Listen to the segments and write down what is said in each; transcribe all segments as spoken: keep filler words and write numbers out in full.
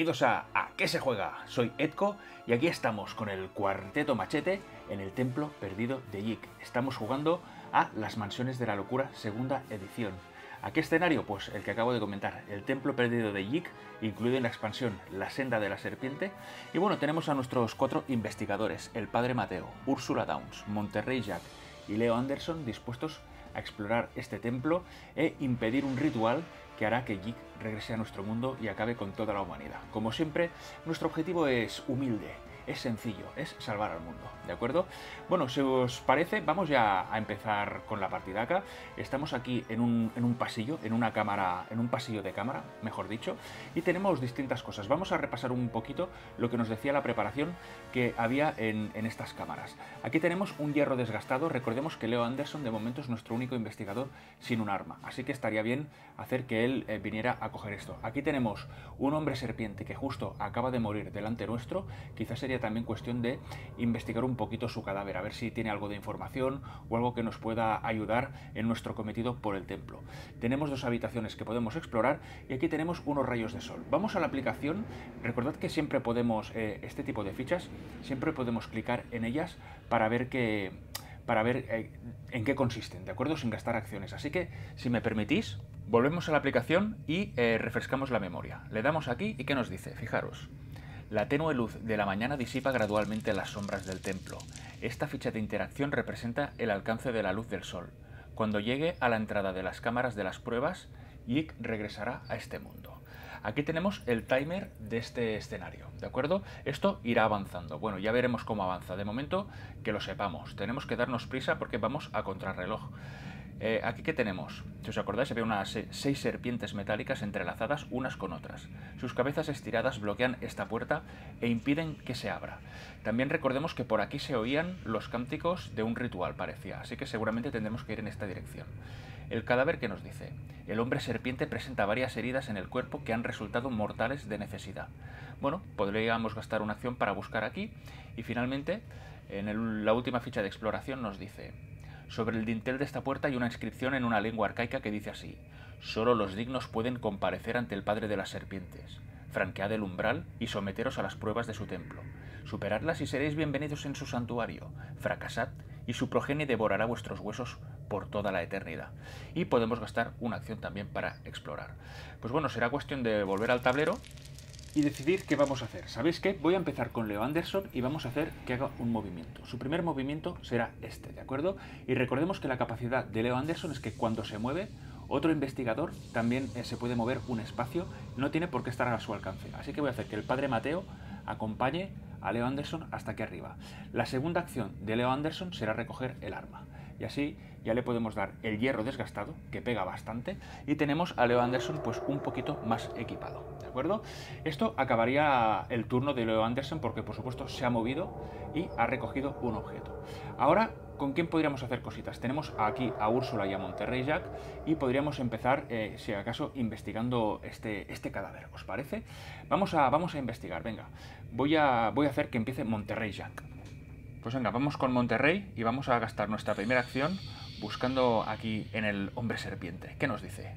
Bienvenidos a ¿A qué se juega? Soy Edco y aquí estamos con el Cuarteto Machete en el Templo Perdido de Yik. Estamos jugando a Las Mansiones de la Locura, segunda edición. ¿A qué escenario? Pues el que acabo de comentar, el Templo Perdido de Yik, incluido en la expansión La Senda de la Serpiente. Y bueno, tenemos a nuestros cuatro investigadores, el Padre Mateo, Úrsula Downs, Monterrey Jack y Leo Anderson, dispuestos a explorar este templo e impedir un ritual que hará que Yik regrese a nuestro mundo y acabe con toda la humanidad. Como siempre, nuestro objetivo es humilde, es sencillo, es salvar al mundo, ¿de acuerdo? Bueno, si os parece, vamos ya a empezar con la partidaca. Estamos aquí en un, en un pasillo, en una cámara, en un pasillo de cámara, mejor dicho, y tenemos distintas cosas. Vamos a repasar un poquito lo que nos decía la preparación que había en, en estas cámaras. Aquí tenemos un hierro desgastado. Recordemos que Leo Anderson de momento es nuestro único investigador sin un arma, así que estaría bien hacer que él eh, viniera a coger esto. Aquí tenemos un hombre serpiente que justo acaba de morir delante nuestro. Quizás sería también cuestión de investigar un poquito su cadáver, a ver si tiene algo de información o algo que nos pueda ayudar en nuestro cometido por el templo. Tenemos dos habitaciones que podemos explorar y aquí tenemos unos rayos de sol. Vamos a la aplicación. Recordad que siempre podemos, eh, este tipo de fichas, siempre podemos clicar en ellas para ver que para ver eh, en qué consisten, ¿de acuerdo? Sin gastar acciones. Así que, si me permitís, volvemos a la aplicación y eh, refrescamos la memoria. Le damos aquí y ¿qué nos dice? Fijaros. La tenue luz de la mañana disipa gradualmente las sombras del templo. Esta ficha de interacción representa el alcance de la luz del sol. Cuando llegue a la entrada de las cámaras de las pruebas, Yik regresará a este mundo. Aquí tenemos el timer de este escenario, ¿de acuerdo? Esto irá avanzando. Bueno, ya veremos cómo avanza. De momento, que lo sepamos. Tenemos que darnos prisa porque vamos a contrarreloj. Eh, aquí ¿qué tenemos? Si os acordáis, había unas seis serpientes metálicas entrelazadas unas con otras. Sus cabezas estiradas bloquean esta puerta e impiden que se abra. También recordemos que por aquí se oían los cánticos de un ritual, parecía, así que seguramente tendremos que ir en esta dirección. El cadáver, ¿qué nos dice? El hombre serpiente presenta varias heridas en el cuerpo que han resultado mortales de necesidad. Bueno, podríamos gastar una acción para buscar aquí y finalmente, en el, la última ficha de exploración nos dice: sobre el dintel de esta puerta hay una inscripción en una lengua arcaica que dice así: solo los dignos pueden comparecer ante el Padre de las Serpientes. Franquead el umbral y someteros a las pruebas de su templo. Superadlas y seréis bienvenidos en su santuario. Fracasad y su progenie devorará vuestros huesos por toda la eternidad. Y podemos gastar una acción también para explorar. Pues bueno, será cuestión de volver al tablero y decidir qué vamos a hacer. ¿Sabéis qué? Voy a empezar con Leo Anderson y vamos a hacer que haga un movimiento. Su primer movimiento será este, ¿de acuerdo? Y recordemos que la capacidad de Leo Anderson es que cuando se mueve, otro investigador también eh, se puede mover un espacio, no tiene por qué estar a su alcance. Así que voy a hacer que el Padre Mateo acompañe a Leo Anderson hasta aquí arriba. La segunda acción de Leo Anderson será recoger el arma. Y así ya le podemos dar el hierro desgastado, que pega bastante, y tenemos a Leo Anderson pues un poquito más equipado, ¿de acuerdo? Esto acabaría el turno de Leo Anderson porque por supuesto se ha movido y ha recogido un objeto. Ahora, ¿con quién podríamos hacer cositas? Tenemos aquí a Úrsula y a Monterrey Jack y podríamos empezar, eh, si acaso, investigando este, este cadáver, ¿os parece? Vamos a, vamos a investigar, venga. Voy a, voy a hacer que empiece Monterrey Jack. Pues venga, vamos con Monterrey y vamos a gastar nuestra primera acción buscando aquí en el hombre serpiente. ¿Qué nos dice?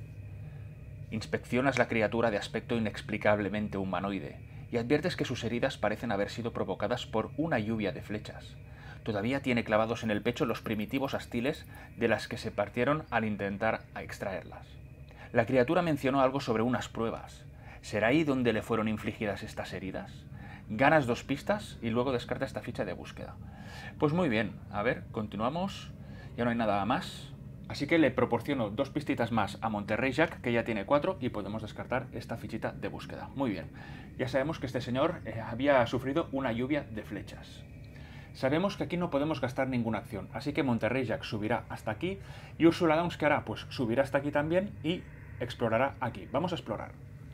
Inspeccionas la criatura de aspecto inexplicablemente humanoide y adviertes que sus heridas parecen haber sido provocadas por una lluvia de flechas. Todavía tiene clavados en el pecho los primitivos astiles de las que se partieron al intentar extraerlas. La criatura mencionó algo sobre unas pruebas. ¿Será ahí donde le fueron infligidas estas heridas? Ganas dos pistas y luego descarta esta ficha de búsqueda. Pues muy bien, a ver, continuamos. Ya no hay nada más. Así que le proporciono dos pistitas más a Monterrey Jack, que ya tiene cuatro, y podemos descartar esta fichita de búsqueda. Muy bien, ya sabemos que este señor eh, había sufrido una lluvia de flechas. Sabemos que aquí no podemos gastar ninguna acción, así que Monterrey Jack subirá hasta aquí y Úrsula Downs, ¿qué hará? Pues subirá hasta aquí también y explorará aquí. Vamos a explorar.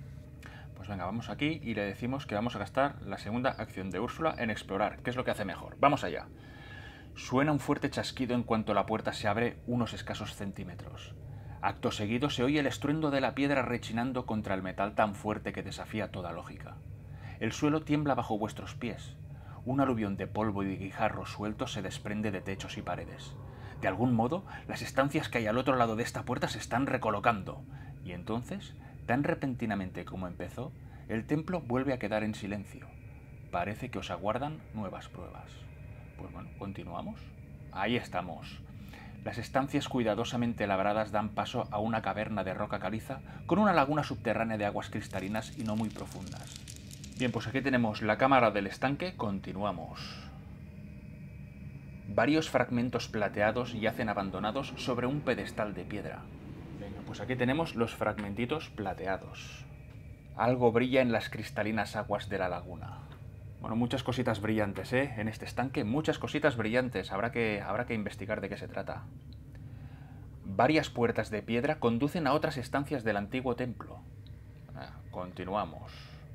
Pues venga, vamos aquí y le decimos que vamos a gastar la segunda acción de Úrsula en explorar, que es lo que hace mejor. Vamos allá. Suena un fuerte chasquido en cuanto la puerta se abre unos escasos centímetros. Acto seguido se oye el estruendo de la piedra rechinando contra el metal tan fuerte que desafía toda lógica. El suelo tiembla bajo vuestros pies. Un aluvión de polvo y de guijarros sueltos se desprende de techos y paredes. De algún modo, las estancias que hay al otro lado de esta puerta se están recolocando. Y entonces, tan repentinamente como empezó, El templo vuelve a quedar en silencio. Parece que os aguardan nuevas pruebas. Pues bueno, continuamos. Ahí estamos. Las estancias cuidadosamente labradas dan paso a una caverna de roca caliza con una laguna subterránea de aguas cristalinas y no muy profundas. Bien, pues aquí tenemos la cámara del estanque. Continuamos. Varios fragmentos plateados yacen abandonados sobre un pedestal de piedra. Venga, pues aquí tenemos los fragmentitos plateados. Algo brilla en las cristalinas aguas de la laguna. Bueno, muchas cositas brillantes, ¿eh? En este estanque, muchas cositas brillantes. Habrá que, habrá que investigar de qué se trata. Varias puertas de piedra conducen a otras estancias del antiguo templo. Ah, continuamos.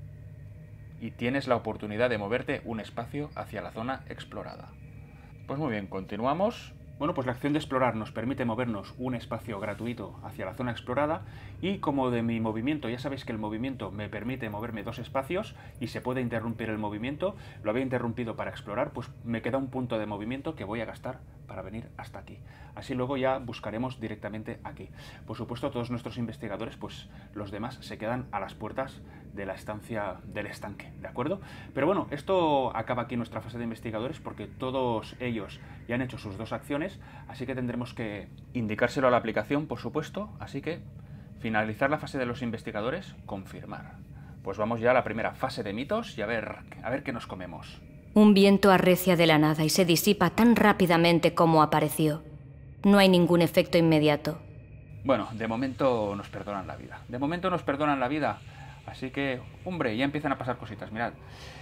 Y tienes la oportunidad de moverte un espacio hacia la zona explorada. Pues muy bien, continuamos. Bueno, pues la acción de explorar nos permite movernos un espacio gratuito hacia la zona explorada y como de mi movimiento, ya sabéis que el movimiento me permite moverme dos espacios y se puede interrumpir el movimiento, lo había interrumpido para explorar, pues me queda un punto de movimiento que voy a gastar para venir hasta aquí. Así luego ya buscaremos directamente aquí. Por supuesto, todos nuestros investigadores, pues los demás se quedan a las puertas de la estancia del estanque, ¿de acuerdo? Pero bueno, esto acaba aquí nuestra fase de investigadores porque todos ellos ya han hecho sus dos acciones. Así que tendremos que indicárselo a la aplicación, por supuesto. Así que finalizar la fase de los investigadores, confirmar. Pues vamos ya a la primera fase de mitos y a ver, a ver qué nos comemos. Un viento arrecia de la nada y se disipa tan rápidamente como apareció. No hay ningún efecto inmediato. Bueno, de momento nos perdonan la vida. De momento nos perdonan la vida. Así que, hombre, ya empiezan a pasar cositas. Mirad.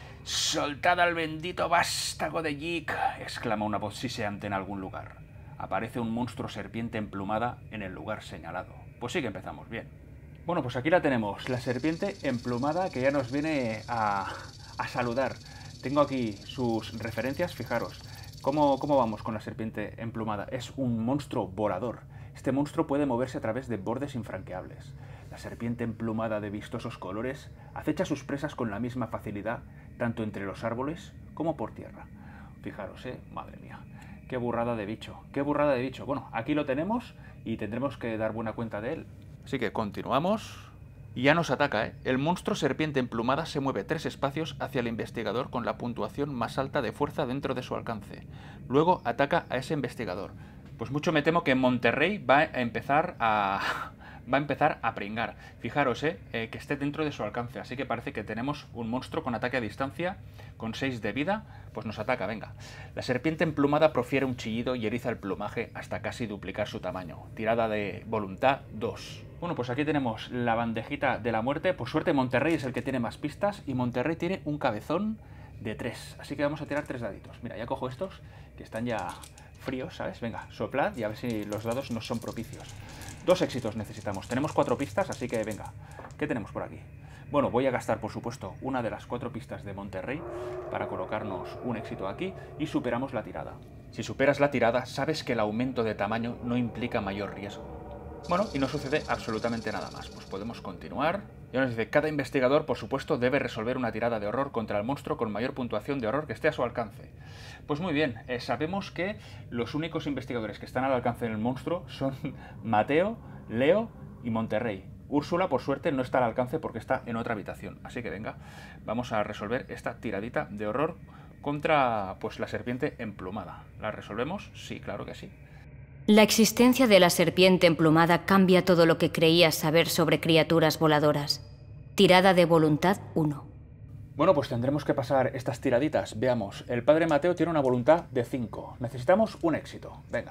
«¡Soltad al bendito vástago de Yik!», exclama una voz siseante en algún lugar. Aparece un monstruo serpiente emplumada en el lugar señalado. Pues sí que empezamos bien. Bueno, pues aquí la tenemos, la serpiente emplumada que ya nos viene a, a saludar. Tengo aquí sus referencias, fijaros. ¿Cómo, ¿Cómo vamos con la serpiente emplumada? Es un monstruo volador. Este monstruo puede moverse a través de bordes infranqueables. La serpiente emplumada de vistosos colores acecha a sus presas con la misma facilidad, tanto entre los árboles como por tierra. Fijaros, eh, madre mía, qué burrada de bicho, qué burrada de bicho. Bueno, aquí lo tenemos y tendremos que dar buena cuenta de él. Así que continuamos. Y ya nos ataca, ¿eh? El monstruo serpiente emplumada se mueve tres espacios hacia el investigador con la puntuación más alta de fuerza dentro de su alcance. Luego ataca a ese investigador. Pues mucho me temo que Monterrey va a empezar a... va a empezar a pringar. Fijaros, eh, eh, que esté dentro de su alcance. Así que parece que tenemos un monstruo con ataque a distancia, con seis de vida, pues nos ataca, venga. La serpiente emplumada profiere un chillido y eriza el plumaje hasta casi duplicar su tamaño. Tirada de voluntad dos. Bueno, pues aquí tenemos la bandejita de la muerte. Por suerte Monterrey es el que tiene más pistas y Monterrey tiene un cabezón de tres. Así que vamos a tirar tres daditos. Mira, ya cojo estos, que están ya fríos, ¿sabes? Venga, soplad y a ver si los dados nos son propicios. Dos éxitos necesitamos. Tenemos cuatro pistas, así que venga. ¿Qué tenemos por aquí? Bueno, voy a gastar, por supuesto, una de las cuatro pistas de Monterrey para colocarnos un éxito aquí y superamos la tirada. Si superas la tirada, sabes que el aumento de tamaño no implica mayor riesgo. Bueno, y no sucede absolutamente nada más. Pues podemos continuar. Ya nos dice, cada investigador, por supuesto, debe resolver una tirada de horror contra el monstruo con mayor puntuación de horror que esté a su alcance. Pues muy bien, eh, sabemos que los únicos investigadores que están al alcance del monstruo son Mateo, Leo y Monterrey. Úrsula, por suerte, no está al alcance porque está en otra habitación. Así que venga, vamos a resolver esta tiradita de horror contra, pues, la serpiente emplumada. ¿La resolvemos? Sí, claro que sí. La existencia de la serpiente emplumada cambia todo lo que creías saber sobre criaturas voladoras. Tirada de voluntad uno. Bueno, pues tendremos que pasar estas tiraditas. Veamos, el padre Mateo tiene una voluntad de cinco. Necesitamos un éxito. Venga.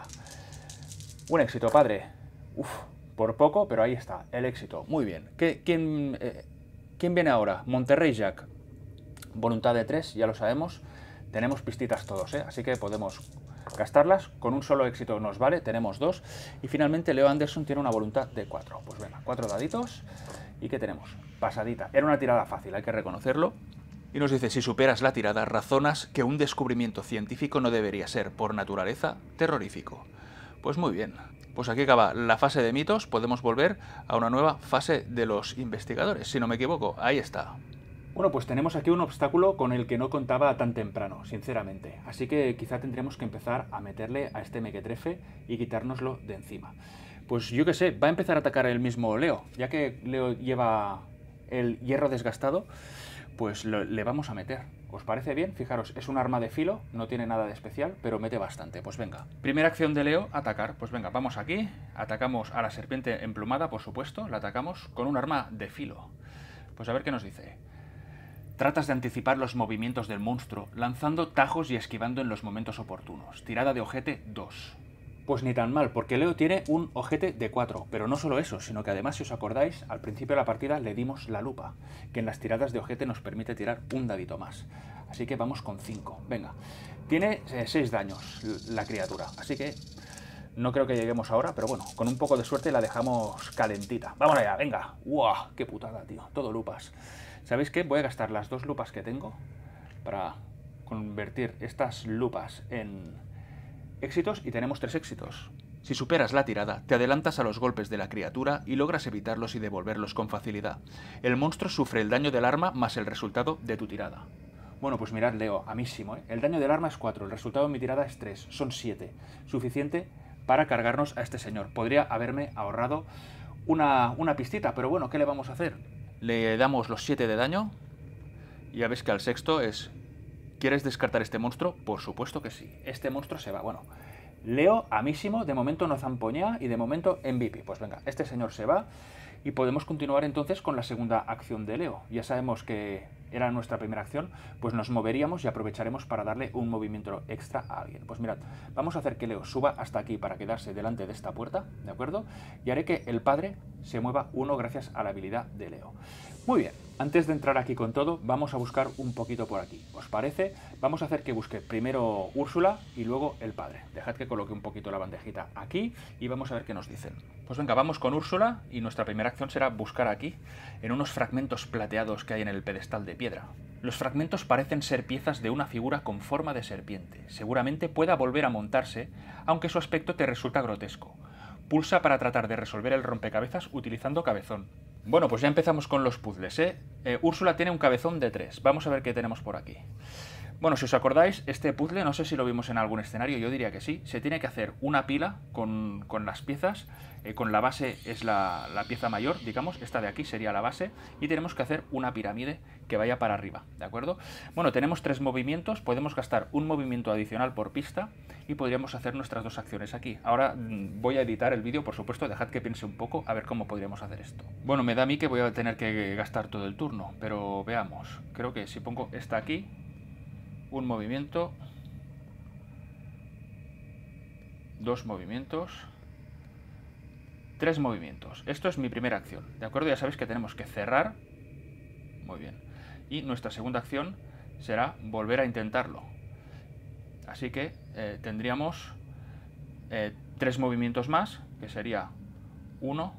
Un éxito, padre. Uf, por poco, pero ahí está, el éxito. Muy bien. ¿Qué, quién, eh, ¿Quién viene ahora? Monterrey Jack. Voluntad de tres, ya lo sabemos. Tenemos pistitas todos, ¿eh? Así que podemos gastarlas. Con un solo éxito nos vale, tenemos dos. Y finalmente Leo Anderson tiene una voluntad de cuatro. Pues venga, cuatro daditos. ¿Y qué tenemos? Pasadita. Era una tirada fácil, hay que reconocerlo. Y nos dice, si superas la tirada, razonas que un descubrimiento científico no debería ser, por naturaleza, terrorífico. Pues muy bien. Pues aquí acaba la fase de mitos. Podemos volver a una nueva fase de los investigadores, si no me equivoco. Ahí está. Bueno, pues tenemos aquí un obstáculo con el que no contaba tan temprano, sinceramente. Así que quizá tendremos que empezar a meterle a este mequetrefe y quitárnoslo de encima. Pues yo qué sé, va a empezar a atacar el mismo Leo, ya que Leo lleva el hierro desgastado, pues lo, le vamos a meter. ¿Os parece bien? Fijaros, es un arma de filo, no tiene nada de especial, pero mete bastante. Pues venga. Primera acción de Leo, atacar. Pues venga, vamos aquí, atacamos a la serpiente emplumada, por supuesto, la atacamos con un arma de filo. Pues a ver qué nos dice. Tratas de anticipar los movimientos del monstruo, lanzando tajos y esquivando en los momentos oportunos. Tirada de ojete dos. Pues ni tan mal, porque Leo tiene un ojete de cuatro, pero no solo eso, sino que además, si os acordáis, al principio de la partida le dimos la lupa, que en las tiradas de ojete nos permite tirar un dadito más. Así que vamos con cinco. Venga, tiene seis daños la criatura, así que no creo que lleguemos ahora, pero bueno, con un poco de suerte la dejamos calentita. ¡Vamos allá! ¡Venga! ¡Wow! ¡Qué putada, tío! Todo lupas. ¿Sabéis qué? Voy a gastar las dos lupas que tengo para convertir estas lupas en éxitos, y tenemos tres éxitos. Si superas la tirada, te adelantas a los golpes de la criatura y logras evitarlos y devolverlos con facilidad. El monstruo sufre el daño del arma más el resultado de tu tirada. Bueno, pues mirad, Leo, amísimo, ¿eh? El daño del arma es cuatro, el resultado de mi tirada es tres, son siete. Suficiente para cargarnos a este señor. Podría haberme ahorrado una, una pistita, pero bueno, ¿qué le vamos a hacer? Le damos los siete de daño y ya ves que al sexto es... ¿Quieres descartar este monstruo? Por supuesto que sí. Este monstruo se va. Bueno, Leo, amísimo, de momento no zampoñea y de momento M V P. Pues venga, este señor se va y podemos continuar entonces con la segunda acción de Leo. Ya sabemos que era nuestra primera acción, pues nos moveríamos y aprovecharemos para darle un movimiento extra a alguien. Pues mirad, vamos a hacer que Leo suba hasta aquí para quedarse delante de esta puerta, ¿de acuerdo? Y haré que el padre se mueva uno gracias a la habilidad de Leo. Muy bien, antes de entrar aquí con todo, vamos a buscar un poquito por aquí. ¿Os parece? Vamos a hacer que busque primero Úrsula y luego el padre. Dejad que coloque un poquito la bandejita aquí y vamos a ver qué nos dicen. Pues venga, vamos con Úrsula y nuestra primera acción será buscar aquí, en unos fragmentos plateados que hay en el pedestal de piedra. Los fragmentos parecen ser piezas de una figura con forma de serpiente. Seguramente pueda volver a montarse, aunque su aspecto te resulta grotesco. Pulsa para tratar de resolver el rompecabezas utilizando cabezón. Bueno, pues ya empezamos con los puzzles, ¿eh? eh Úrsula tiene un cabezón de tres. Vamos a ver qué tenemos por aquí. Bueno, si os acordáis, este puzzle, no sé si lo vimos en algún escenario, yo diría que sí. Se tiene que hacer una pila con, con las piezas, eh, con la base es la, la pieza mayor, digamos, esta de aquí sería la base, y tenemos que hacer una pirámide que vaya para arriba, ¿de acuerdo? Bueno, tenemos tres movimientos, podemos gastar un movimiento adicional por pista y podríamos hacer nuestras dos acciones aquí. Ahora mmm, voy a editar el vídeo, por supuesto, dejad que piense un poco a ver cómo podríamos hacer esto. Bueno, me da a mí que voy a tener que gastar todo el turno, pero veamos. Creo que si pongo esta aquí, un movimiento, dos movimientos, tres movimientos. Esto es mi primera acción, ¿de acuerdo? Ya sabéis que tenemos que cerrar. Muy bien. Y nuestra segunda acción será volver a intentarlo. Así que eh, tendríamos eh, tres movimientos más, que sería uno,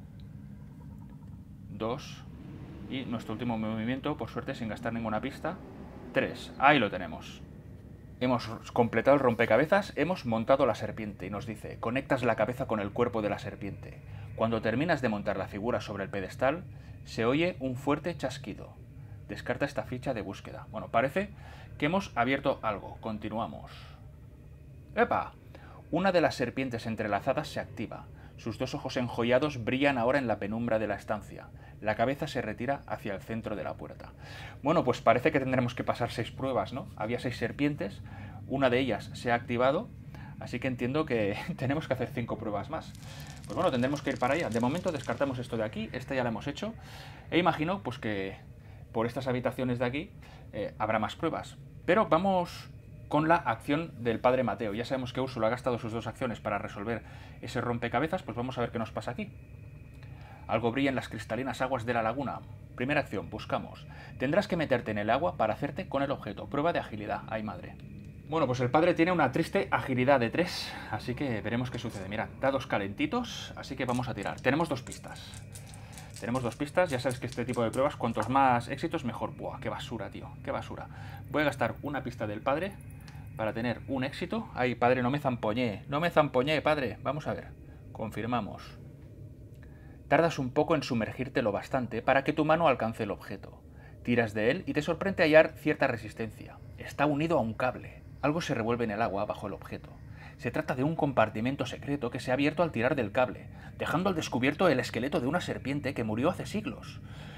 dos y nuestro último movimiento, por suerte sin gastar ninguna pista, tres. Ahí lo tenemos. Hemos completado el rompecabezas, hemos montado la serpiente y nos dice: conectas la cabeza con el cuerpo de la serpiente. Cuando terminas de montar la figura sobre el pedestal, se oye un fuerte chasquido. Descarta esta ficha de búsqueda. Bueno, parece que hemos abierto algo. Continuamos. ¡Epa! Una de las serpientes entrelazadas se activa. Sus dos ojos enjollados brillan ahora en la penumbra de la estancia. La cabeza se retira hacia el centro de la puerta. Bueno, pues parece que tendremos que pasar seis pruebas, ¿no? Había seis serpientes, una de ellas se ha activado, así que entiendo que tenemos que hacer cinco pruebas más. Pues bueno, tendremos que ir para allá. De momento descartamos esto de aquí, esta ya la hemos hecho, e imagino pues que por estas habitaciones de aquí eh, habrá más pruebas. Pero vamos con la acción del padre Mateo. Ya sabemos que Úrsula ha gastado sus dos acciones para resolver ese rompecabezas, pues vamos a ver qué nos pasa aquí. Algo brilla en las cristalinas aguas de la laguna. Primera acción, buscamos. Tendrás que meterte en el agua para hacerte con el objeto. Prueba de agilidad. ¡Ay, madre! Bueno, pues el padre tiene una triste agilidad de tres, así que veremos qué sucede. Mirad, dados calentitos, así que vamos a tirar. Tenemos dos pistas. Tenemos dos pistas, ya sabes que este tipo de pruebas, cuantos más éxitos, mejor. ¡Buah, qué basura, tío! ¡Qué basura! Voy a gastar una pista del padre para tener un éxito. ¡Ay, padre, no me zampoñé! ¡No me zampoñé, padre! Vamos a ver. Confirmamos. Tardas un poco en sumergirte lo bastante para que tu mano alcance el objeto. Tiras de él y te sorprende hallar cierta resistencia. Está unido a un cable. Algo se revuelve en el agua bajo el objeto. Se trata de un compartimento secreto que se ha abierto al tirar del cable, dejando al descubierto el esqueleto de una serpiente que murió hace siglos.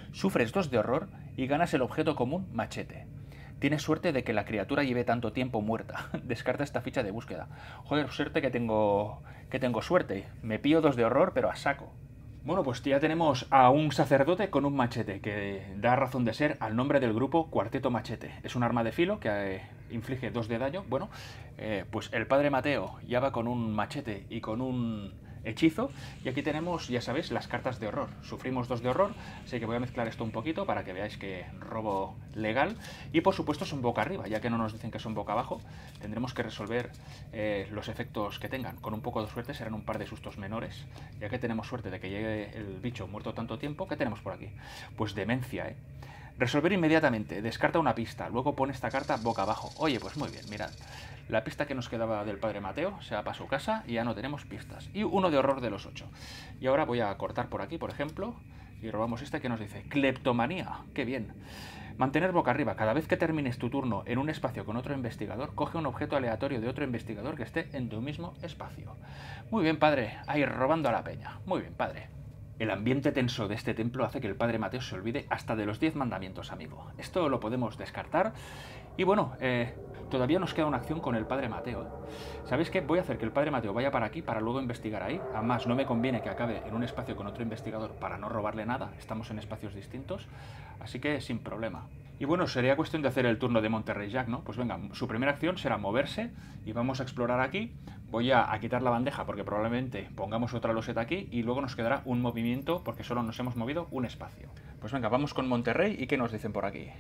Sufres dos de horror y ganas el objeto común machete. Tienes suerte de que la criatura lleve tanto tiempo muerta. Descarta esta ficha de búsqueda. Joder, suerte que tengo, que tengo suerte. Me pillo dos de horror, pero a saco. Bueno, pues ya tenemos a un sacerdote con un machete, que da razón de ser al nombre del grupo Cuarteto Machete. Es un arma de filo que eh, inflige dos de daño. Bueno, eh, pues el padre Mateo ya va con un machete y con un hechizo. Y aquí tenemos, ya sabéis, las cartas de horror. Sufrimos dos de horror, así que voy a mezclar esto un poquito para que veáis que robo legal. Y por supuesto son boca arriba, ya que no nos dicen que son boca abajo. Tendremos que resolver eh, los efectos que tengan. Con un poco de suerte serán un par de sustos menores, ya que tenemos suerte de que llegue el bicho muerto tanto tiempo. ¿Qué tenemos por aquí? Pues demencia, ¿eh? Resolver inmediatamente. Descarta una pista. Luego pone esta carta boca abajo. Oye, pues muy bien, mirad. La pista que nos quedaba del padre Mateo se va para su casa y ya no tenemos pistas. Y uno de horror de los ocho. Y ahora voy a cortar por aquí, por ejemplo, y robamos este que nos dice cleptomanía. ¡Qué bien! Mantener boca arriba. Cada vez que termines tu turno en un espacio con otro investigador, coge un objeto aleatorio de otro investigador que esté en tu mismo espacio. Muy bien, padre. Ahí robando a la peña. Muy bien, padre. El ambiente tenso de este templo hace que el padre Mateo se olvide hasta de los diez mandamientos, amigo. Esto lo podemos descartar. Y bueno, eh, todavía nos queda una acción con el padre Mateo. ¿Sabéis qué? Voy a hacer que el padre Mateo vaya para aquí para luego investigar ahí. Además, no me conviene que acabe en un espacio con otro investigador para no robarle nada. Estamos en espacios distintos, así que sin problema. Y bueno, sería cuestión de hacer el turno de Monterrey Jack, ¿no? Pues venga, su primera acción será moverse y vamos a explorar aquí. Voy a, a quitar la bandeja porque probablemente pongamos otra loseta aquí y luego nos quedará un movimiento porque solo nos hemos movido un espacio. Pues venga, vamos con Monterrey y ¿qué nos dicen por aquí?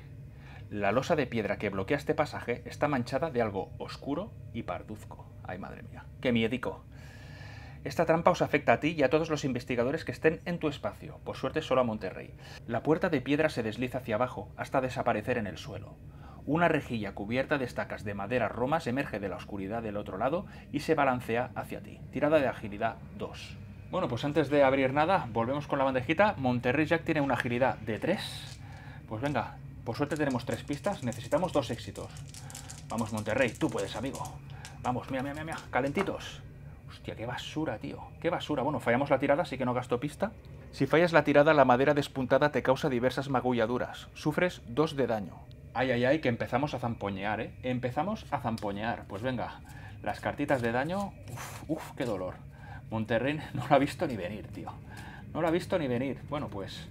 La losa de piedra que bloquea este pasaje está manchada de algo oscuro y parduzco. Ay, madre mía, qué miedico. Esta trampa os afecta a ti y a todos los investigadores que estén en tu espacio, por suerte solo a Monterrey. La puerta de piedra se desliza hacia abajo hasta desaparecer en el suelo. Una rejilla cubierta de estacas de madera romas emerge de la oscuridad del otro lado y se balancea hacia ti. Tirada de agilidad dos. Bueno, pues antes de abrir nada, volvemos con la bandejita. Monterrey Jack tiene una agilidad de tres. Pues venga, por suerte tenemos tres pistas, necesitamos dos éxitos. Vamos, Monterrey, tú puedes, amigo. Vamos, mira, mira, mira, calentitos. Hostia, qué basura, tío. Qué basura. Bueno, fallamos la tirada, así que no gasto pista. Si fallas la tirada, la madera despuntada te causa diversas magulladuras. Sufres dos de daño. Ay, ay, ay, que empezamos a zampoñear, ¿eh? Empezamos a zampoñear. Pues venga, las cartitas de daño... Uf, uf, qué dolor. Monterrey no lo ha visto ni venir, tío. No lo ha visto ni venir. Bueno, pues...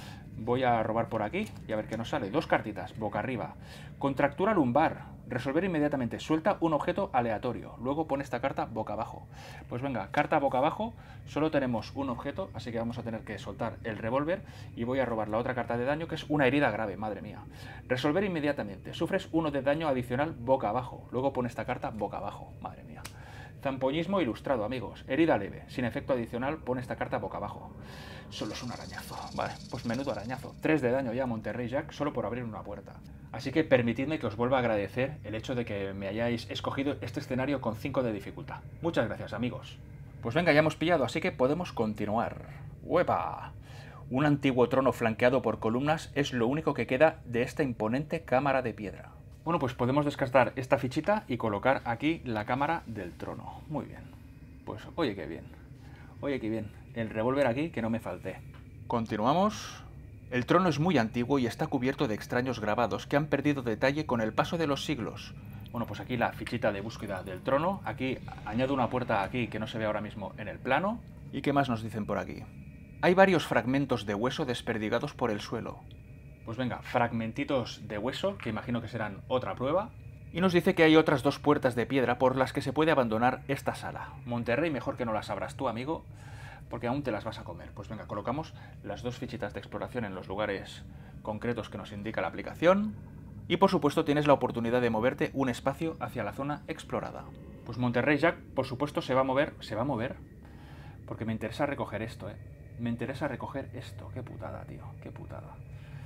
voy a robar por aquí y a ver qué nos sale. Dos cartitas, boca arriba. Contractura lumbar. Resolver inmediatamente. Suelta un objeto aleatorio. Luego pone esta carta boca abajo. Pues venga, carta boca abajo. Solo tenemos un objeto, así que vamos a tener que soltar el revólver y voy a robar la otra carta de daño, que es una herida grave, madre mía. Resolver inmediatamente. Sufres uno de daño adicional boca abajo. Luego pone esta carta boca abajo, madre mía. Zampoñismo ilustrado, amigos. Herida leve. Sin efecto adicional, pone esta carta boca abajo. Solo es un arañazo. Vale, pues menudo arañazo. tres de daño ya a Monterrey Jack solo por abrir una puerta. Así que permitidme que os vuelva a agradecer el hecho de que me hayáis escogido este escenario con cinco de dificultad. Muchas gracias, amigos. Pues venga, ya hemos pillado, así que podemos continuar. ¡Huepa! Un antiguo trono flanqueado por columnas es lo único que queda de esta imponente cámara de piedra. Bueno, pues podemos descartar esta fichita y colocar aquí la cámara del trono. Muy bien. Pues oye, qué bien. Oye, qué bien. El revólver aquí, que no me falte. Continuamos. El trono es muy antiguo y está cubierto de extraños grabados que han perdido detalle con el paso de los siglos. Bueno, pues aquí la fichita de búsqueda del trono. Aquí añado una puerta aquí que no se ve ahora mismo en el plano. ¿Y qué más nos dicen por aquí? Hay varios fragmentos de hueso desperdigados por el suelo. Pues venga, fragmentitos de hueso, que imagino que serán otra prueba. Y nos dice que hay otras dos puertas de piedra por las que se puede abandonar esta sala. Monterrey, mejor que no las abras tú, amigo, porque aún te las vas a comer. Pues venga, colocamos las dos fichitas de exploración en los lugares concretos que nos indica la aplicación. Y por supuesto tienes la oportunidad de moverte un espacio hacia la zona explorada. Pues Monterrey Jack, por supuesto, se va a mover. ¿Se va a mover? Porque me interesa recoger esto, ¿eh? Me interesa recoger esto. Qué putada, tío. Qué putada.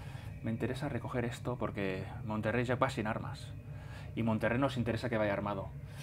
Me interesa recoger esto porque Monterrey Jack va sin armas. Y Monterrey nos interesa que vaya armado.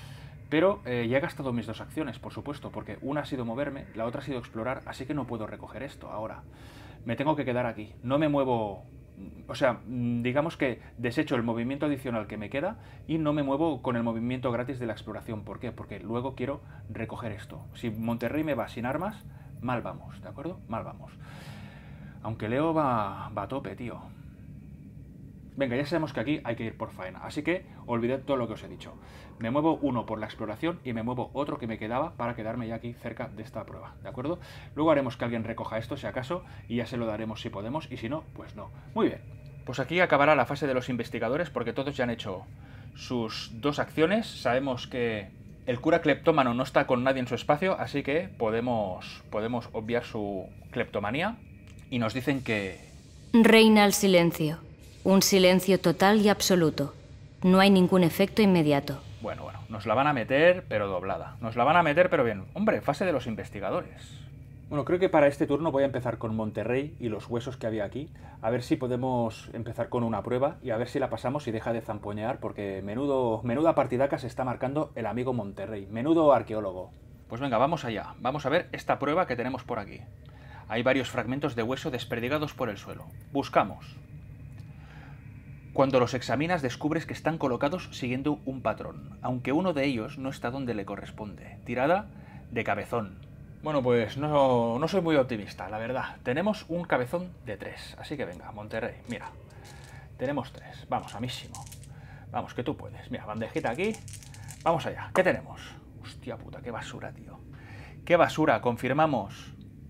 Pero eh, ya he gastado mis dos acciones, por supuesto, porque una ha sido moverme, la otra ha sido explorar, así que no puedo recoger esto ahora. Me tengo que quedar aquí. No me muevo... O sea, digamos que desecho el movimiento adicional que me queda y no me muevo con el movimiento gratis de la exploración. ¿Por qué? Porque luego quiero recoger esto. Si Monterrey me va sin armas, mal vamos, ¿de acuerdo? Mal vamos. Aunque Leo va, va a tope, tío. Venga, ya sabemos que aquí hay que ir por faena, así que olvidad todo lo que os he dicho. Me muevo uno por la exploración y me muevo otro que me quedaba para quedarme ya aquí cerca de esta prueba, ¿de acuerdo? Luego haremos que alguien recoja esto, si acaso, y ya se lo daremos si podemos, y si no, pues no. Muy bien, pues aquí acabará la fase de los investigadores porque todos ya han hecho sus dos acciones. Sabemos que el cura cleptómano no está con nadie en su espacio, así que podemos, podemos obviar su cleptomanía, y nos dicen que... Reina el silencio. Un silencio total y absoluto. No hay ningún efecto inmediato. Bueno, bueno, nos la van a meter, pero doblada. Nos la van a meter, pero bien. Hombre, fase de los investigadores. Bueno, creo que para este turno voy a empezar con Monterrey y los huesos que había aquí. A ver si podemos empezar con una prueba y a ver si la pasamos y deja de zampoñear, porque menudo, menuda partidaca se está marcando el amigo Monterrey. Menudo arqueólogo. Pues venga, vamos allá. Vamos a ver esta prueba que tenemos por aquí. Hay varios fragmentos de hueso desperdigados por el suelo. Buscamos. Cuando los examinas descubres que están colocados siguiendo un patrón, aunque uno de ellos no está donde le corresponde. Tirada de cabezón. Bueno, pues no, no soy muy optimista, la verdad. Tenemos un cabezón de tres, así que venga, Monterrey, mira. Tenemos tres, vamos, amísimo. Vamos, que tú puedes. Mira, bandejita aquí. Vamos allá, ¿qué tenemos? Hostia puta, qué basura, tío. ¡Qué basura! Confirmamos.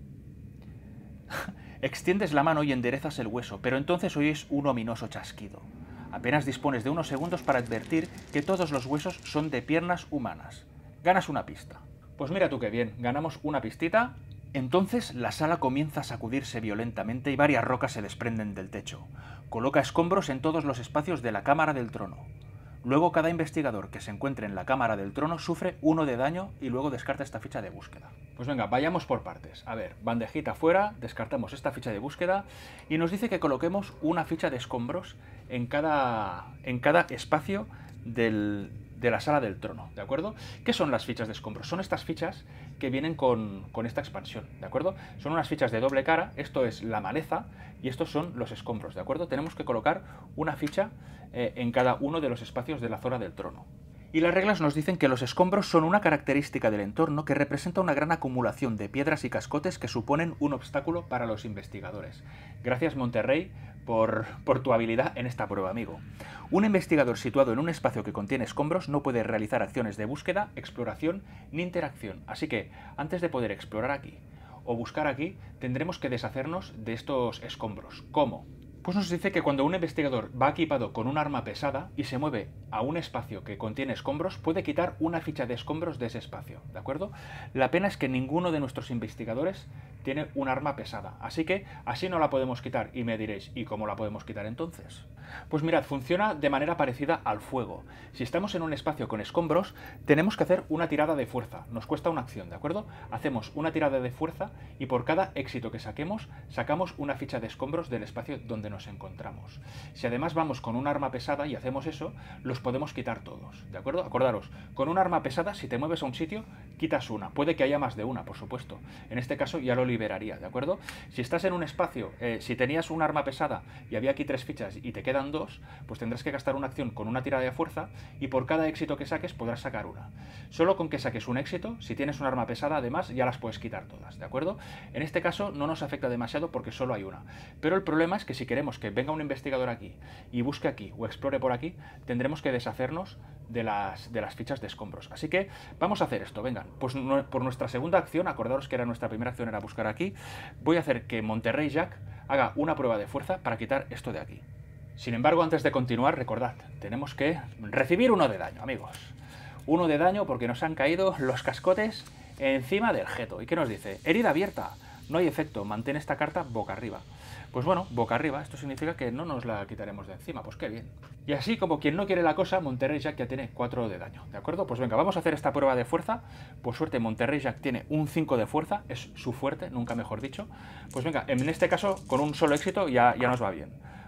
Extiendes la mano y enderezas el hueso, pero entonces oyes un ominoso chasquido. Apenas dispones de unos segundos para advertir que todos los huesos son de piernas humanas. Ganas una pista. Pues mira tú qué bien, ganamos una pistita. Entonces la sala comienza a sacudirse violentamente y varias rocas se desprenden del techo. Coloca escombros en todos los espacios de la cámara del trono. Luego cada investigador que se encuentre en la cámara del trono sufre uno de daño y luego descarta esta ficha de búsqueda. Pues venga, vayamos por partes. A ver, bandejita fuera, descartamos esta ficha de búsqueda y nos dice que coloquemos una ficha de escombros en cada, en cada espacio del, de la sala del trono, ¿de acuerdo? ¿Qué son las fichas de escombros? Son estas fichas que vienen con, con esta expansión, ¿de acuerdo? Son unas fichas de doble cara, esto es la maleza y estos son los escombros, ¿de acuerdo? Tenemos que colocar una ficha eh, en cada uno de los espacios de la zona del trono. Y las reglas nos dicen que los escombros son una característica del entorno que representa una gran acumulación de piedras y cascotes que suponen un obstáculo para los investigadores. Gracias, Monterrey, por, por tu habilidad en esta prueba, amigo. Un investigador situado en un espacio que contiene escombros no puede realizar acciones de búsqueda, exploración ni interacción. Así que, antes de poder explorar aquí o buscar aquí, tendremos que deshacernos de estos escombros. ¿Cómo? Pues nos dice que cuando un investigador va equipado con un arma pesada y se mueve a un espacio que contiene escombros, puede quitar una ficha de escombros de ese espacio, ¿de acuerdo? La pena es que ninguno de nuestros investigadores tiene un arma pesada, así que así no la podemos quitar. Y me diréis, ¿y cómo la podemos quitar entonces? Pues mirad, funciona de manera parecida al fuego. Si estamos en un espacio con escombros, tenemos que hacer una tirada de fuerza. Nos cuesta una acción, ¿de acuerdo? Hacemos una tirada de fuerza y por cada éxito que saquemos, sacamos una ficha de escombros del espacio donde nos encontramos. Si además vamos con un arma pesada y hacemos eso, los podemos quitar todos, ¿de acuerdo? Acordaros, con un arma pesada, si te mueves a un sitio, quitas una. Puede que haya más de una, por supuesto. En este caso ya lo liberaría, ¿de acuerdo? Si estás en un espacio, eh, si tenías un arma pesada y había aquí tres fichas y te quedan dos, pues tendrás que gastar una acción con una tirada de fuerza y por cada éxito que saques podrás sacar una. Solo con que saques un éxito, si tienes un arma pesada, además, ya las puedes quitar todas, ¿de acuerdo? En este caso no nos afecta demasiado porque solo hay una. Pero el problema es que si queremos que venga un investigador aquí y busque aquí o explore por aquí, tendremos que deshacernos de las, de las fichas de escombros. Así que vamos a hacer esto, vengan. Pues no, por nuestra segunda acción, acordaros que era nuestra primera acción, era buscar aquí, voy a hacer que Monterrey Jack haga una prueba de fuerza para quitar esto de aquí. Sin embargo, antes de continuar, recordad, tenemos que recibir uno de daño, amigos. Uno de daño porque nos han caído los cascotes encima del jeto. ¿Y qué nos dice? Herida abierta. No hay efecto, mantén esta carta boca arriba. Pues bueno, boca arriba, esto significa que no nos la quitaremos de encima, pues qué bien. Y así, como quien no quiere la cosa, Monterrey Jack ya tiene cuatro de daño, ¿de acuerdo? Pues venga, vamos a hacer esta prueba de fuerza. Por suerte, Monterrey Jack tiene un cinco de fuerza, es su fuerte, nunca mejor dicho. Pues venga, en este caso, con un solo éxito ya, ya nos va bien.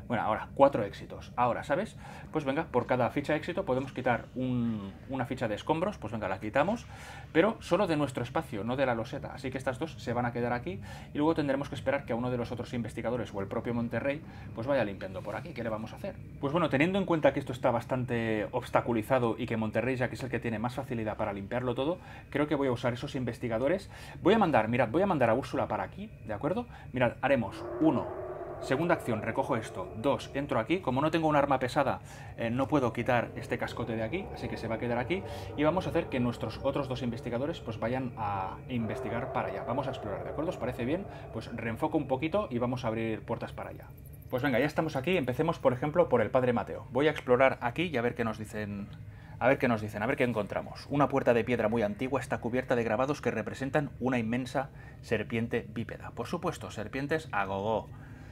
Bueno, ahora, cuatro éxitos. Ahora, ¿sabes? Pues venga, por cada ficha de éxito podemos quitar un, una ficha de escombros, pues venga, la quitamos, pero solo de nuestro espacio, no de la loseta. Así que estas dos se van a quedar aquí y luego tendremos que esperar que a uno de los otros investigadores o el propio Monterrey pues vaya limpiando por aquí. ¿Qué le vamos a hacer? Pues bueno, teniendo en cuenta que esto está bastante obstaculizado y que Monterrey, ya que es el que tiene más facilidad para limpiarlo todo, creo que voy a usar esos investigadores. Voy a mandar, mirad, voy a mandar a Úrsula para aquí, ¿de acuerdo? Mirad, haremos uno. Segunda acción, recojo esto. Dos, entro aquí. Como no tengo un arma pesada, eh, no puedo quitar este cascote de aquí, así que se va a quedar aquí. Y vamos a hacer que nuestros otros dos investigadores pues vayan a investigar para allá. Vamos a explorar, ¿de acuerdo? ¿Os parece bien? Pues reenfoco un poquito y vamos a abrir puertas para allá. Pues venga, ya estamos aquí. Empecemos, por ejemplo, por el Padre Mateo. Voy a explorar aquí y a ver qué nos dicen... A ver qué nos dicen, a ver qué encontramos. Una puerta de piedra muy antigua está cubierta de grabados que representan una inmensa serpiente bípeda. Por supuesto, serpientes a gogó.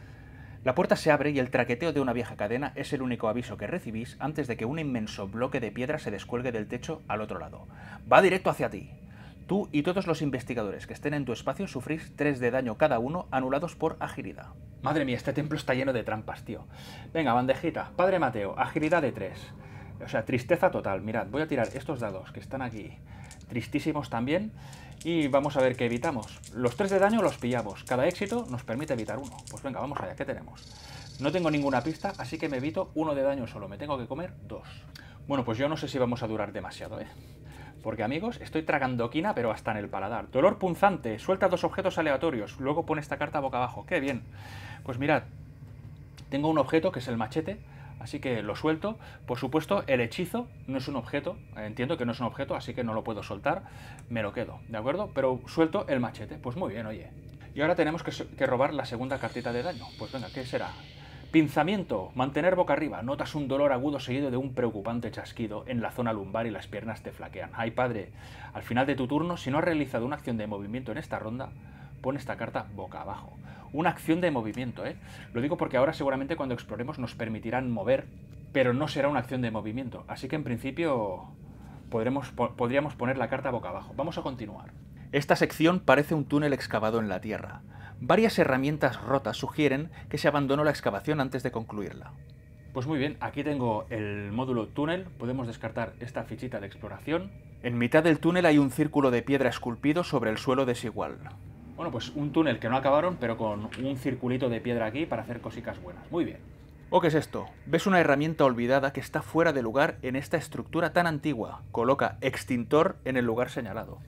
La puerta se abre y el traqueteo de una vieja cadena es el único aviso que recibís antes de que un inmenso bloque de piedra se descuelgue del techo al otro lado. Va directo hacia ti. Tú y todos los investigadores que estén en tu espacio sufrís tres de daño cada uno, anulados por agilidad. Madre mía, este templo está lleno de trampas, tío. Venga, bandejita. Padre Mateo, agilidad de tres. O sea, tristeza total. Mirad, voy a tirar estos dados que están aquí, tristísimos también. Y vamos a ver qué evitamos. Los tres de daño los pillamos. Cada éxito nos permite evitar uno. Pues venga, vamos allá. ¿Qué tenemos? No tengo ninguna pista, así que me evito uno de daño solo. Me tengo que comer dos. Bueno, pues yo no sé si vamos a durar demasiado, ¿eh? Porque, amigos, estoy tragando quina, pero hasta en el paladar. Dolor punzante. Suelta dos objetos aleatorios. Luego pone esta carta boca abajo. ¡Qué bien! Pues mirad. Tengo un objeto que es el machete. Así que lo suelto. Por supuesto, el hechizo no es un objeto. Entiendo que no es un objeto, así que no lo puedo soltar. Me lo quedo, ¿de acuerdo? Pero suelto el machete. Pues muy bien, oye. Y ahora tenemos que, que robar la segunda cartita de daño. Pues venga, ¿qué será? Pinzamiento. Mantener boca arriba. Notas un dolor agudo seguido de un preocupante chasquido en la zona lumbar y las piernas te flaquean. ¡Ay, padre! Al final de tu turno, si no has realizado una acción de movimiento en esta ronda, pon esta carta boca abajo. Una acción de movimiento, ¿eh? Lo digo porque ahora seguramente cuando exploremos nos permitirán mover, pero no será una acción de movimiento. Así que en principio podremos, po podríamos poner la carta boca abajo. Vamos a continuar. Esta sección parece un túnel excavado en la tierra. Varias herramientas rotas sugieren que se abandonó la excavación antes de concluirla. Pues muy bien, aquí tengo el módulo túnel. Podemos descartar esta fichita de exploración. En mitad del túnel hay un círculo de piedra esculpido sobre el suelo desigual. Bueno, pues un túnel que no acabaron, pero con un circulito de piedra aquí para hacer cositas buenas. Muy bien. ¿O qué es esto? ¿Ves una herramienta olvidada que está fuera de lugar en esta estructura tan antigua? Coloca extintor en el lugar señalado.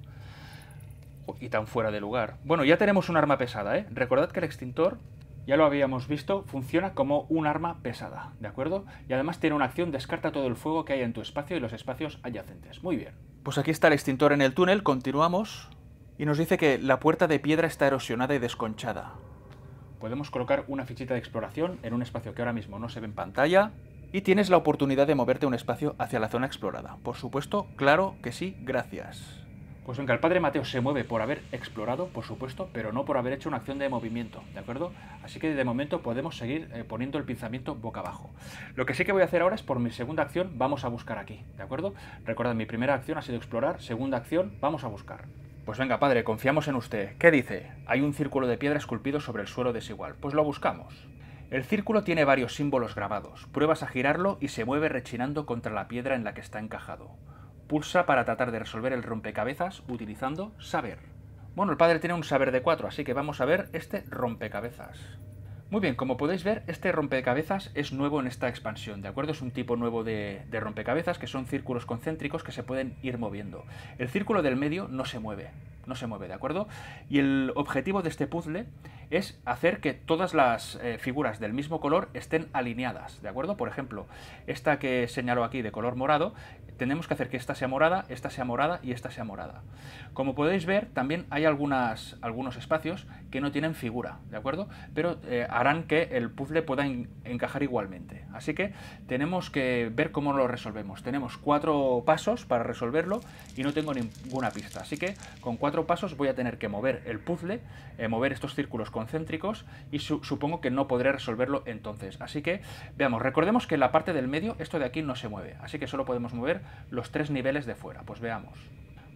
Oh, y tan fuera de lugar. Bueno, ya tenemos un arma pesada, ¿eh? Recordad que el extintor, ya lo habíamos visto, funciona como un arma pesada, ¿de acuerdo? Y además tiene una acción, descarta todo el fuego que hay en tu espacio y los espacios adyacentes. Muy bien. Pues aquí está el extintor en el túnel, continuamos. Y nos dice que la puerta de piedra está erosionada y desconchada. Podemos colocar una fichita de exploración en un espacio que ahora mismo no se ve en pantalla. Y tienes la oportunidad de moverte un espacio hacia la zona explorada. Por supuesto, claro que sí, gracias. Pues venga, el Padre Mateo se mueve por haber explorado, por supuesto, pero no por haber hecho una acción de movimiento, ¿de acuerdo? Así que de momento podemos seguir eh, poniendo el pinzamiento boca abajo. Lo que sí que voy a hacer ahora es, por mi segunda acción, vamos a buscar aquí, ¿de acuerdo? Recordad, mi primera acción ha sido explorar, segunda acción, vamos a buscar. Pues venga, padre, confiamos en usted. ¿Qué dice? Hay un círculo de piedra esculpido sobre el suelo desigual. Pues lo buscamos. El círculo tiene varios símbolos grabados. Pruebas a girarlo y se mueve rechinando contra la piedra en la que está encajado. Pulsa para tratar de resolver el rompecabezas utilizando saber. Bueno, el padre tiene un saber de cuatro, así que vamos a ver este rompecabezas. Muy bien, como podéis ver, este rompecabezas es nuevo en esta expansión, ¿de acuerdo? Es un tipo nuevo de, de rompecabezas que son círculos concéntricos que se pueden ir moviendo. El círculo del medio no se mueve, no se mueve, ¿de acuerdo? Y el objetivo de este puzzle es hacer que todas las eh, figuras del mismo color estén alineadas, ¿de acuerdo? Por ejemplo, esta que señalo aquí de color morado, tenemos que hacer que esta sea morada, esta sea morada y esta sea morada. Como podéis ver, también hay algunas, algunos espacios que no tienen figura, ¿de acuerdo? Pero eh, harán que el puzzle pueda en, encajar igualmente. Así que tenemos que ver cómo lo resolvemos. Tenemos cuatro pasos para resolverlo y no tengo ninguna pista. Así que con cuatro pasos voy a tener que mover el puzzle, eh, mover estos círculos concéntricos y su supongo que no podré resolverlo entonces. Así que veamos, recordemos que en la parte del medio esto de aquí no se mueve. Así que solo podemos mover los tres niveles de fuera. Pues veamos.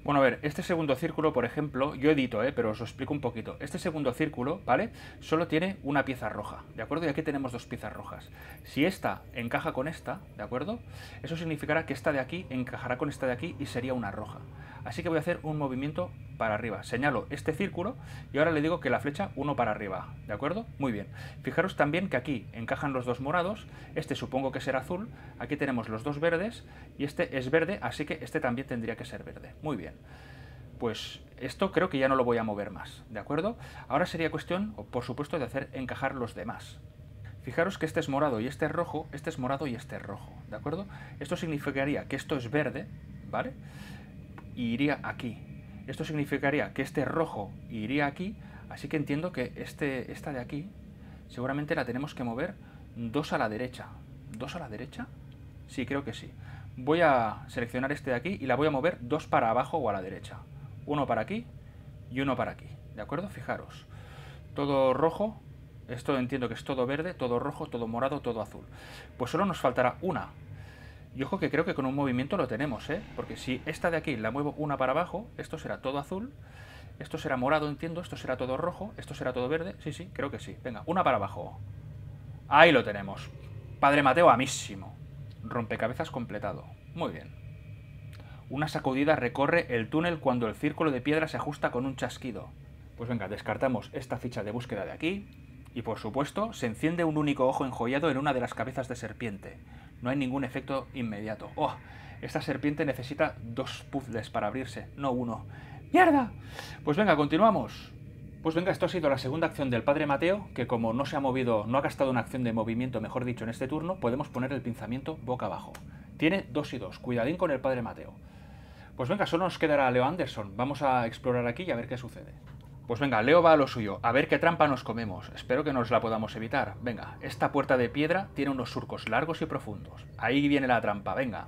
Bueno, a ver, este segundo círculo, por ejemplo, yo edito, ¿eh? Pero os lo explico un poquito. Este segundo círculo, ¿vale? Solo tiene una pieza roja, ¿de acuerdo? Y aquí tenemos dos piezas rojas. Si esta encaja con esta, ¿de acuerdo? Eso significará que esta de aquí encajará con esta de aquí y sería una roja. Así que voy a hacer un movimiento para arriba. Señalo este círculo y ahora le digo que la flecha uno para arriba, ¿de acuerdo? Muy bien. Fijaros también que aquí encajan los dos morados, este supongo que será azul, aquí tenemos los dos verdes y este es verde, así que este también tendría que ser verde. Muy bien. Pues esto creo que ya no lo voy a mover más, ¿de acuerdo? Ahora sería cuestión, por supuesto, de hacer encajar los demás. Fijaros que este es morado y este es rojo, este es morado y este es rojo, ¿de acuerdo? Esto significaría que esto es verde, ¿vale? Y iría aquí. Esto significaría que este es rojo y iría aquí, así que entiendo que este, esta de aquí seguramente la tenemos que mover dos a la derecha. ¿Dos a la derecha? Sí, creo que sí. Voy a seleccionar este de aquí y la voy a mover dos para abajo o a la derecha. Uno para aquí y uno para aquí, ¿de acuerdo? Fijaros, todo rojo, esto entiendo que es todo verde, todo rojo, todo morado, todo azul. Pues solo nos faltará una. Y ojo que creo que con un movimiento lo tenemos, ¿eh? Porque si esta de aquí la muevo una para abajo, esto será todo azul, esto será morado, entiendo, esto será todo rojo, esto será todo verde, sí, sí, creo que sí. Venga, una para abajo. Ahí lo tenemos. Padre Mateo amísimo. Rompecabezas completado. Muy bien. Una sacudida recorre el túnel cuando el círculo de piedra se ajusta con un chasquido. Pues venga, descartamos esta ficha de búsqueda de aquí y por supuesto se enciende un único ojo enjollado en una de las cabezas de serpiente. No hay ningún efecto inmediato. ¡Oh! Esta serpiente necesita dos puzzles para abrirse, no uno. ¡Mierda! Pues venga, continuamos. Pues venga, esto ha sido la segunda acción del Padre Mateo, que como no se ha movido, no ha gastado una acción de movimiento, mejor dicho, en este turno, podemos poner el pinzamiento boca abajo. Tiene dos y dos. Cuidadín con el Padre Mateo. Pues venga, solo nos quedará Leo Anderson. Vamos a explorar aquí y a ver qué sucede. Pues venga, Leo va a lo suyo, a ver qué trampa nos comemos. Espero que nos la podamos evitar. Venga, esta puerta de piedra tiene unos surcos largos y profundos. Ahí viene la trampa, venga.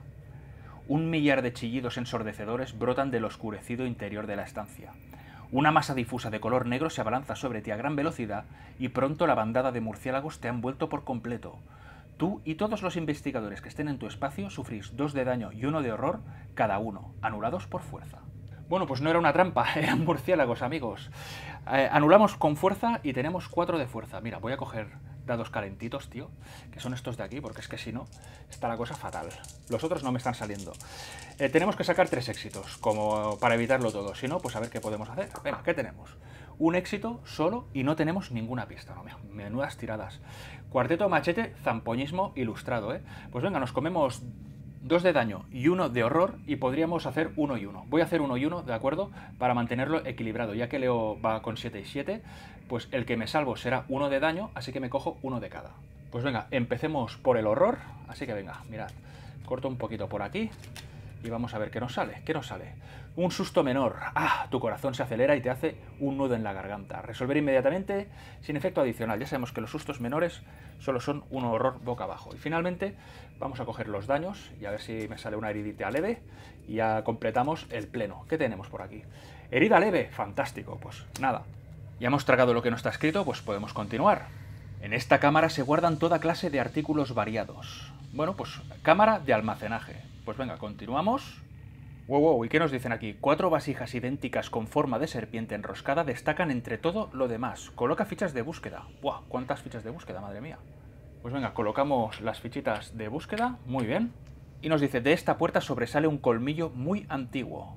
Un millar de chillidos ensordecedores brotan del oscurecido interior de la estancia. Una masa difusa de color negro se abalanza sobre ti a gran velocidad y pronto la bandada de murciélagos te ha envuelto por completo. Tú y todos los investigadores que estén en tu espacio sufrís dos de daño y uno de horror cada uno, anulados por fuerza. Bueno, pues no era una trampa, eran murciélagos, amigos. Eh, anulamos con fuerza y tenemos cuatro de fuerza. Mira, voy a coger dados calentitos, tío, que son estos de aquí, porque es que si no, está la cosa fatal. Los otros no me están saliendo. Eh, tenemos que sacar tres éxitos, como para evitarlo todo. Si no, pues a ver qué podemos hacer. Venga, ¿qué tenemos? Un éxito solo y no tenemos ninguna pista. No, menudas tiradas. Cuarteto machete, zampoñismo ilustrado, ¿eh? Pues venga, nos comemos dos de daño y uno de horror y podríamos hacer uno y uno. Voy a hacer uno y uno, ¿de acuerdo? Para mantenerlo equilibrado. Ya que Leo va con siete y siete, pues el que me salvo será uno de daño, así que me cojo uno de cada. Pues venga, empecemos por el horror. Así que venga, mirad, corto un poquito por aquí y vamos a ver qué nos sale. ¿Qué nos sale? Un susto menor. Ah, tu corazón se acelera y te hace un nudo en la garganta. Resolver inmediatamente sin efecto adicional. Ya sabemos que los sustos menores solo son un horror boca abajo. Y finalmente vamos a coger los daños y a ver si me sale una heridita leve y ya completamos el pleno. ¿Qué tenemos por aquí? Herida leve. Fantástico. Pues nada. Ya hemos tragado lo que no está escrito, pues podemos continuar. En esta cámara se guardan toda clase de artículos variados. Bueno, pues cámara de almacenaje. Pues venga, continuamos. Wow, wow, ¿y qué nos dicen aquí? Cuatro vasijas idénticas con forma de serpiente enroscada destacan entre todo lo demás. Coloca fichas de búsqueda. ¡Buah! ¿Cuántas fichas de búsqueda, madre mía? Pues venga, colocamos las fichitas de búsqueda. Muy bien. Y nos dice, de esta puerta sobresale un colmillo muy antiguo.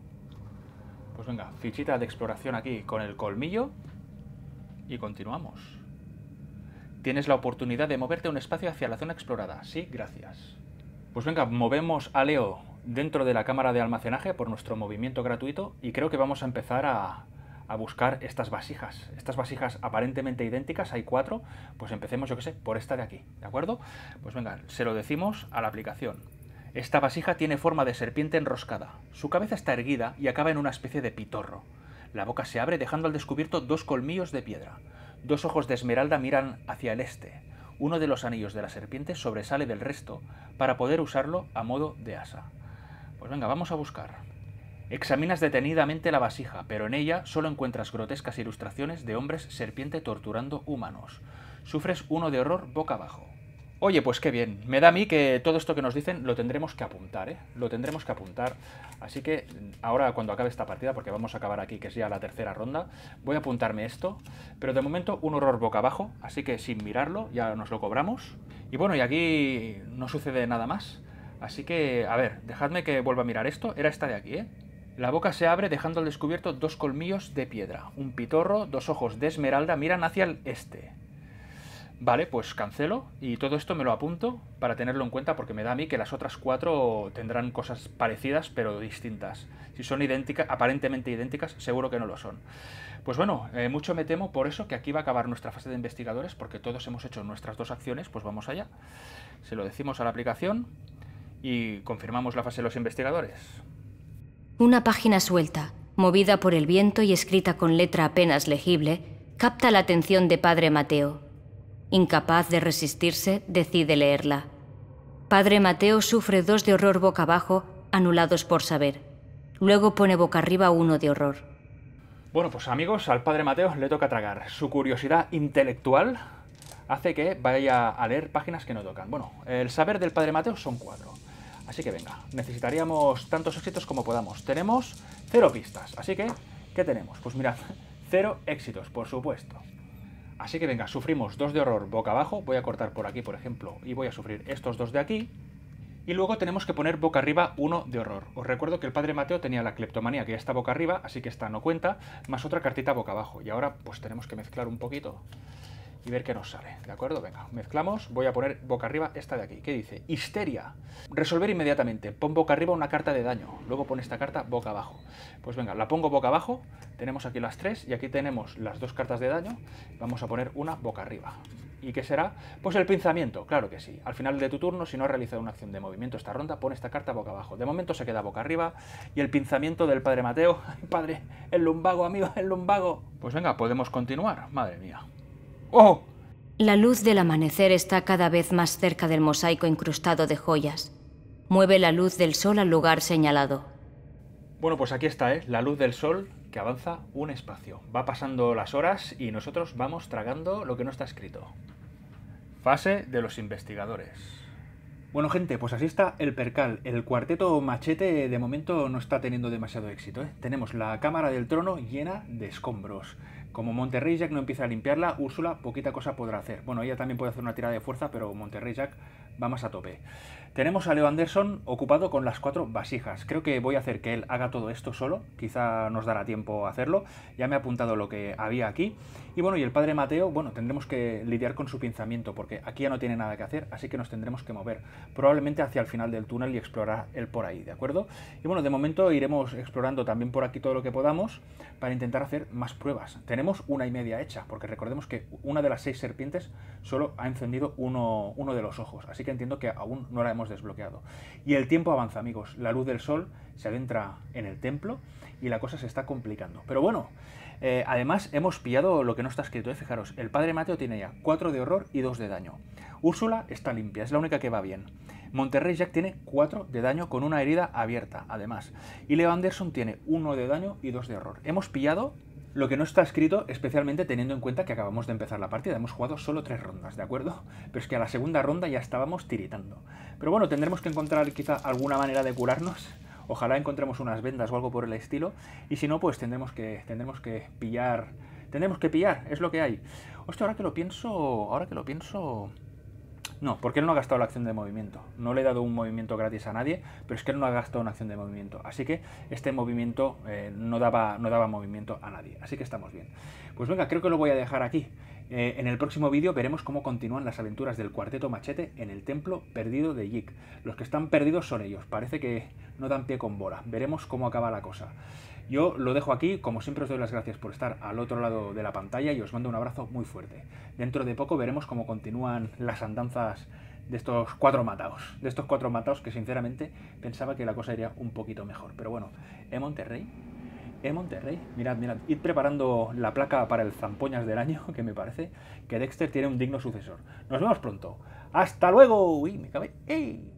Pues venga, fichita de exploración aquí con el colmillo. Y continuamos. Tienes la oportunidad de moverte un espacio hacia la zona explorada. Sí, gracias. Pues venga, movemos a Leo dentro de la cámara de almacenaje por nuestro movimiento gratuito y creo que vamos a empezar a, a buscar estas vasijas. Estas vasijas aparentemente idénticas, hay cuatro, pues empecemos, yo que sé, por esta de aquí, ¿de acuerdo? Pues venga, se lo decimos a la aplicación. Esta vasija tiene forma de serpiente enroscada. Su cabeza está erguida y acaba en una especie de pitorro. La boca se abre dejando al descubierto dos colmillos de piedra. Dos ojos de esmeralda miran hacia el este. Uno de los anillos de la serpiente sobresale del resto para poder usarlo a modo de asa. Pues venga, vamos a buscar. Examinas detenidamente la vasija, pero en ella solo encuentras grotescas ilustraciones de hombres serpiente torturando humanos. Sufres uno de horror boca abajo. Oye, pues qué bien. Me da a mí que todo esto que nos dicen lo tendremos que apuntar, ¿eh? Lo tendremos que apuntar. Así que ahora cuando acabe esta partida, porque vamos a acabar aquí, que es ya la tercera ronda, voy a apuntarme esto. Pero de momento un horror boca abajo, así que sin mirarlo ya nos lo cobramos. Y bueno, y aquí no sucede nada más. Así que, a ver, dejadme que vuelva a mirar esto. Era esta de aquí, ¿eh? La boca se abre dejando al descubierto dos colmillos de piedra. Un pitorro, dos ojos de esmeralda miran hacia el este. Vale, pues cancelo y todo esto me lo apunto para tenerlo en cuenta porque me da a mí que las otras cuatro tendrán cosas parecidas pero distintas. Si son idénticas, aparentemente idénticas, seguro que no lo son. Pues bueno, eh, mucho me temo por eso que aquí va a acabar nuestra fase de investigadores porque todos hemos hecho nuestras dos acciones, pues vamos allá. Se lo decimos a la aplicación y confirmamos la fase de los investigadores. Una página suelta, movida por el viento y escrita con letra apenas legible, capta la atención de Padre Mateo. Incapaz de resistirse, decide leerla. Padre Mateo sufre dos de horror boca abajo, anulados por saber. Luego pone boca arriba uno de horror. Bueno, pues amigos, al Padre Mateo le toca tragar. Su curiosidad intelectual hace que vaya a leer páginas que no tocan. Bueno, el saber del Padre Mateo son cuatro. Así que venga, necesitaríamos tantos éxitos como podamos. Tenemos cero pistas, así que, ¿qué tenemos? Pues mirad, cero éxitos, por supuesto. Así que venga, sufrimos dos de horror boca abajo, voy a cortar por aquí, por ejemplo, y voy a sufrir estos dos de aquí. Y luego tenemos que poner boca arriba uno de horror. Os recuerdo que el Padre Mateo tenía la cleptomanía, que ya está boca arriba, así que esta no cuenta, más otra cartita boca abajo. Y ahora pues tenemos que mezclar un poquito y ver qué nos sale, ¿de acuerdo? Venga, mezclamos, voy a poner boca arriba esta de aquí. ¿Qué dice? Histeria. Resolver inmediatamente. Pon boca arriba una carta de daño, luego pon esta carta boca abajo. Pues venga, la pongo boca abajo, tenemos aquí las tres y aquí tenemos las dos cartas de daño. Vamos a poner una boca arriba. ¿Y qué será? Pues el pinzamiento, claro que sí. Al final de tu turno, si no has realizado una acción de movimiento esta ronda, pon esta carta boca abajo. De momento se queda boca arriba y el pinzamiento del Padre Mateo. ¡Ay, padre! ¡El lumbago, amigo! ¡El lumbago! Pues venga, podemos continuar. Madre mía. ¡Oh! La luz del amanecer está cada vez más cerca del mosaico incrustado de joyas. Mueve la luz del sol al lugar señalado. Bueno, pues aquí está, ¿eh? La luz del sol que avanza un espacio. Va pasando las horas y nosotros vamos tragando lo que no está escrito. Fase de los investigadores. Bueno, gente, pues así está el percal. El cuarteto machete de momento no está teniendo demasiado éxito, ¿eh? Tenemos la cámara del trono llena de escombros. Como Monterrey Jack no empieza a limpiarla, Úrsula poquita cosa podrá hacer. Bueno, ella también puede hacer una tirada de fuerza, pero Monterrey Jack va más a tope. Tenemos a Leo Anderson ocupado con las cuatro vasijas. Creo que voy a hacer que él haga todo esto solo. Quizá nos dará tiempo a hacerlo. Ya me he apuntado lo que había aquí. Y bueno, y el Padre Mateo, bueno, tendremos que lidiar con su pinzamiento, porque aquí ya no tiene nada que hacer, así que nos tendremos que mover. Probablemente hacia el final del túnel y explorar él por ahí, ¿de acuerdo? Y bueno, de momento iremos explorando también por aquí todo lo que podamos para intentar hacer más pruebas. Tenemos una y media hecha, porque recordemos que una de las seis serpientes solo ha encendido uno, uno de los ojos, así que entiendo que aún no la hemos desbloqueado. Y el tiempo avanza, amigos. La luz del sol se adentra en el templo y la cosa se está complicando. Pero bueno, eh, además hemos pillado lo que no está escrito, ¿eh? Fijaros, el Padre Mateo tiene ya cuatro de horror y dos de daño. Úrsula está limpia, es la única que va bien. Monterrey Jack tiene cuatro de daño con una herida abierta, además. Y Leo Anderson tiene uno de daño y dos de horror. Hemos pillado lo que no está escrito, especialmente teniendo en cuenta que acabamos de empezar la partida. Hemos jugado solo tres rondas, ¿de acuerdo? Pero es que a la segunda ronda ya estábamos tiritando. Pero bueno, tendremos que encontrar quizá alguna manera de curarnos. Ojalá encontremos unas vendas o algo por el estilo. Y si no, pues tendremos que, tendremos que pillar... Tendremos que pillar, es lo que hay. Hostia, ahora que lo pienso... Ahora que lo pienso... No, porque él no ha gastado la acción de movimiento. No le he dado un movimiento gratis a nadie, pero es que él no ha gastado una acción de movimiento. Así que este movimiento eh, no, daba, no daba movimiento a nadie. Así que estamos bien. Pues venga, creo que lo voy a dejar aquí. Eh, en el próximo vídeo veremos cómo continúan las aventuras del Cuarteto Machete en el templo perdido de Yik. Los que están perdidos son ellos. Parece que no dan pie con bola. Veremos cómo acaba la cosa. Yo lo dejo aquí, como siempre os doy las gracias por estar al otro lado de la pantalla y os mando un abrazo muy fuerte. Dentro de poco veremos cómo continúan las andanzas de estos cuatro mataos, de estos cuatro mataos que sinceramente pensaba que la cosa iría un poquito mejor. Pero bueno, ¿eh, Monterrey? ¿Eh, Monterrey? Mirad, mirad, id preparando la placa para el Zampoñas del año, que me parece que Dexter tiene un digno sucesor. Nos vemos pronto. ¡Hasta luego! ¡Uy, me cabe! ¡Ey!